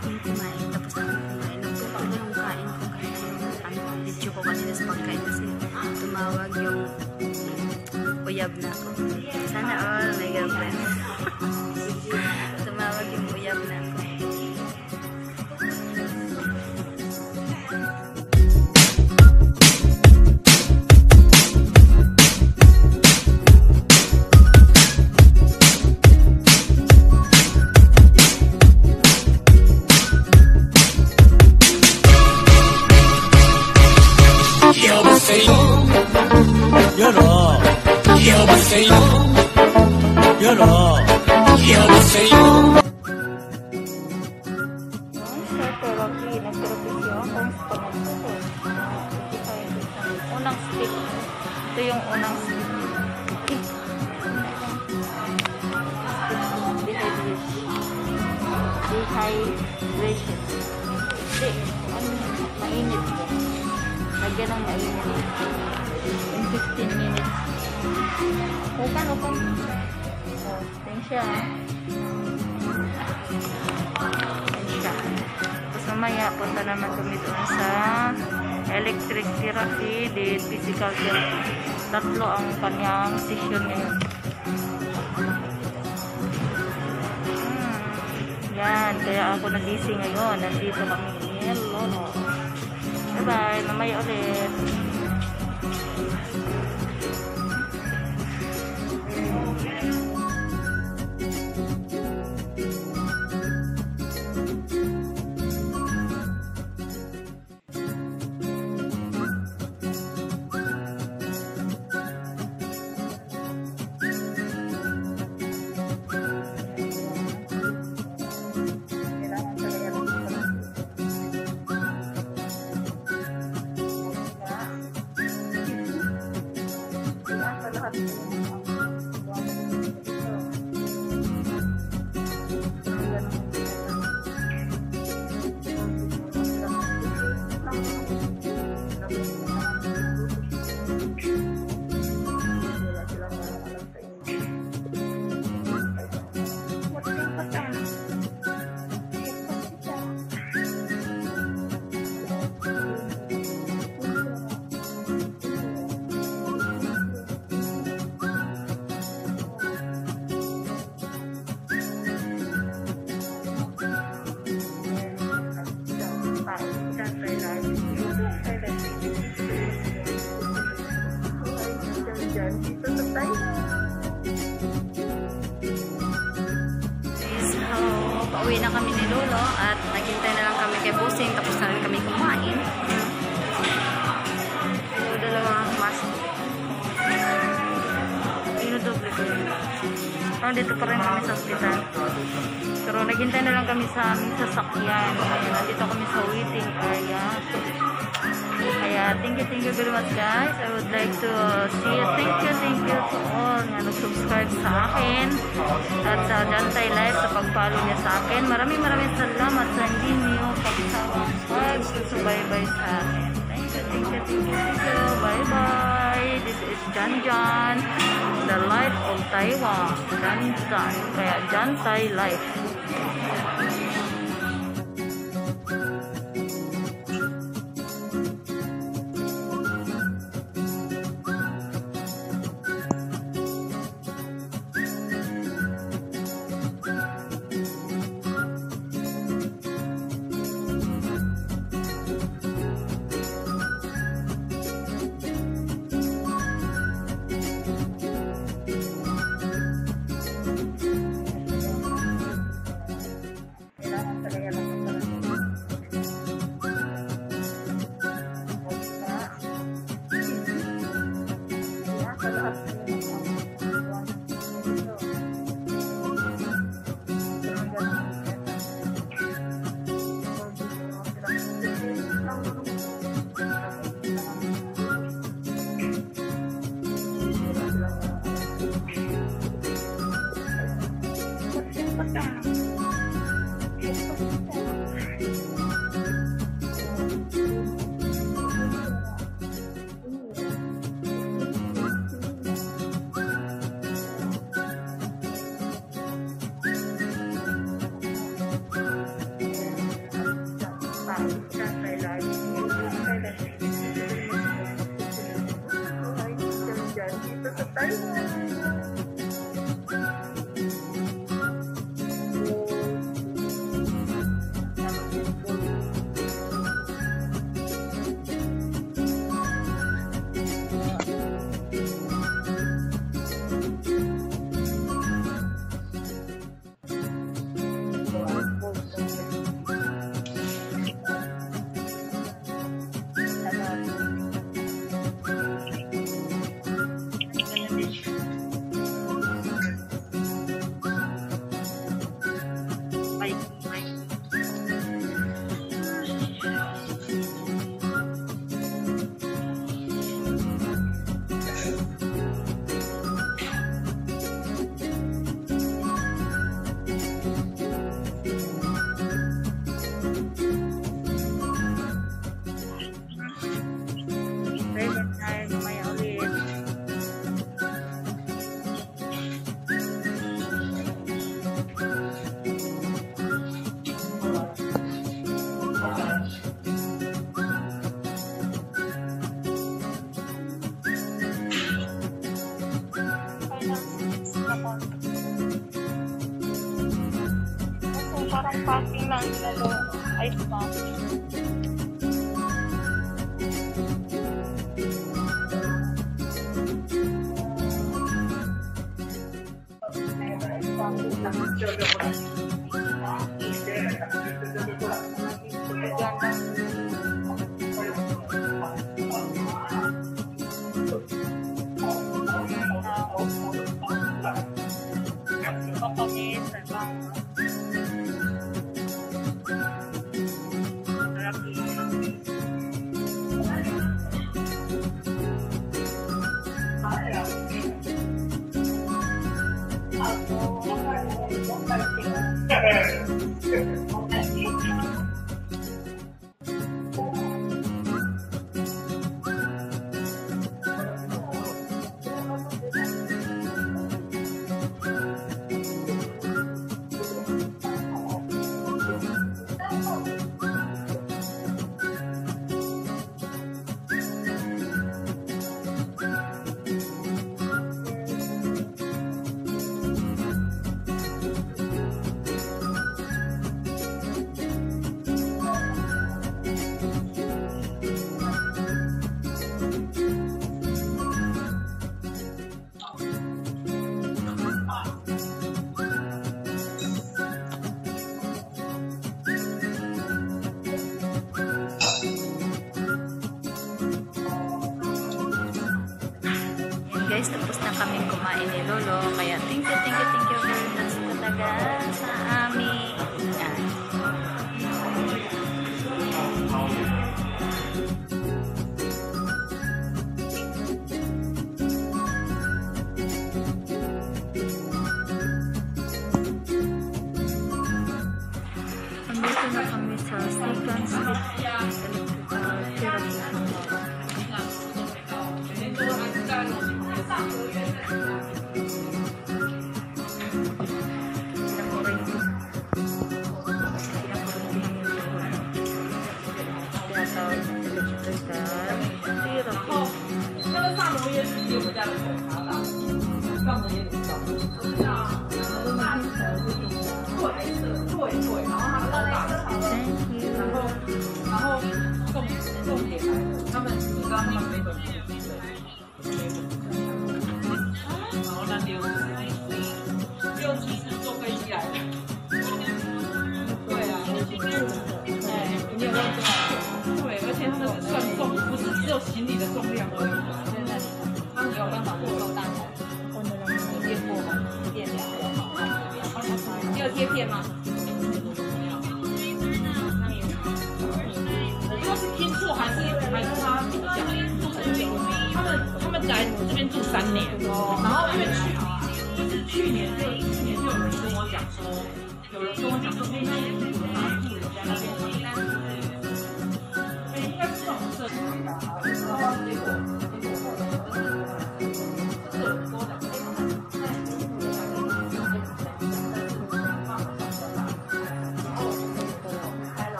yung kumain. Tapos ako kumain. Nagtuloy yung kain ko. Kaya yung video ko kanina sa pagkain kasi tumawag yung uyab na ako. Sana all my girlfriend. Tumawag yung uyab na ako. Unang stick. Ito yung unang stick. Dehydration. Hindi. Mainit po. Lagyan ng mainit. In 15 minutes. Open. Oh, yan siya. Tapos mamaya, punta naman kami doon sa electric therapy, then physical therapy. Tatlo ang kanyang session ngayon. Yan, kaya ako nagising ngayon. Nandito kami. Hello. Bye-bye. Mamaya ulit. Pauwi na kami ni Lolo at naghintay na lang kami kay Busing, tapos na rin kami kumain. So, dalawang mask. Inudoble ko yun. Dito pa rin kami sa hospital. Pero naghintay na lang kami sa aming sasakyan. Ayan, nandito kami sa waiting area. Kaya, thank you very much guys. I would like to say thank you to all na nag-subscribe sa akin at sa Dantay Live, sa pag-follow niya sa akin. Maraming salamat sa hindi niyo pag-subaybay sa akin. Thank you. Bye bye. This is Jan, the life of Taiwan. Jan. Kaya Dantay Live. Parang packing lang nila ice box. Guys, tapos na kaming kumain ni Lolo. Kaya thank you very much talaga sa amin. Nandito na kami sa second step therapy.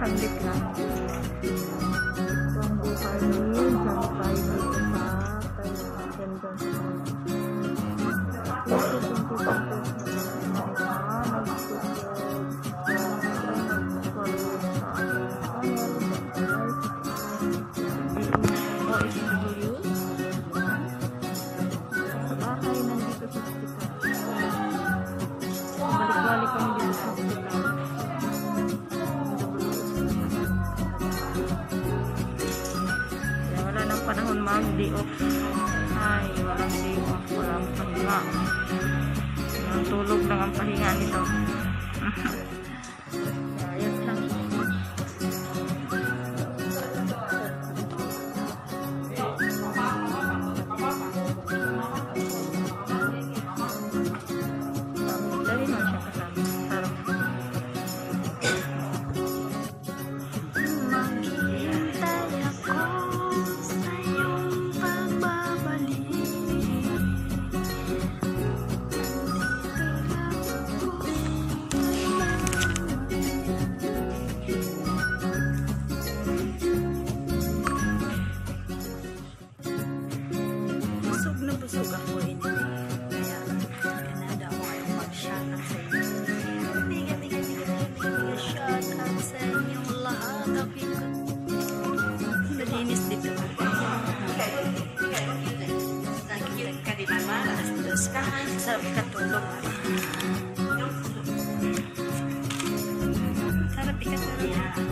saglit lang. Ito ang buhay ni John Friday sa attendance mo. Ito yung balik-balik kami dito sa hospital. Kaya wala nang panahon mag-day off. Ay, walang day off, walang pahinga. Walang tulog lang ang pahinga nito. Ayos lang. Dali man siya kasama. Sarap. Maghihintay ako sa iyong pagbabalik. Busog na busog ako hindi. Kaya ganada ako kayong mag-shoutout sa inyo. Biga shoutout sa inyong lahat. Nalinis dito. Sarap katulog. Sarap ikatulog.